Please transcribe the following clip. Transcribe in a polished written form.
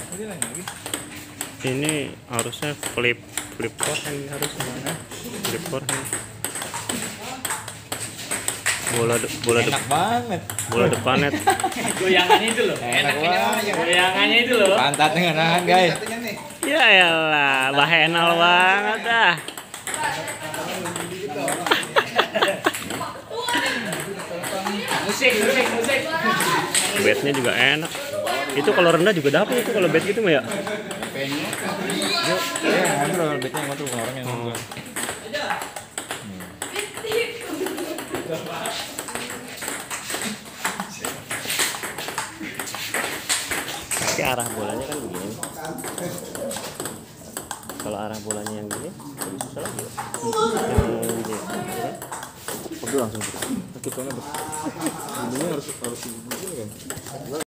Ini harusnya flip forehand harusnya. Flip forehand. Enak banget. Bola depannya. Goyangannya itu loh. Enak banget. Goyangannya itu loh. Pantatnya nahan guys. Ya elah, bahenal banget dah. Musik. Bednya juga enak. Itu kalau rendah juga dapat itu kalau bed gitu mah ya. Yuk, ngobrol bednya ngobrol orang yang ngobrol. Tapi arah bolanya kan begini. Kalau arah bolanya yang gini, lebih susah lagi. Yang gini, Udah langsung. Sakit banget. Ini harus begini kan.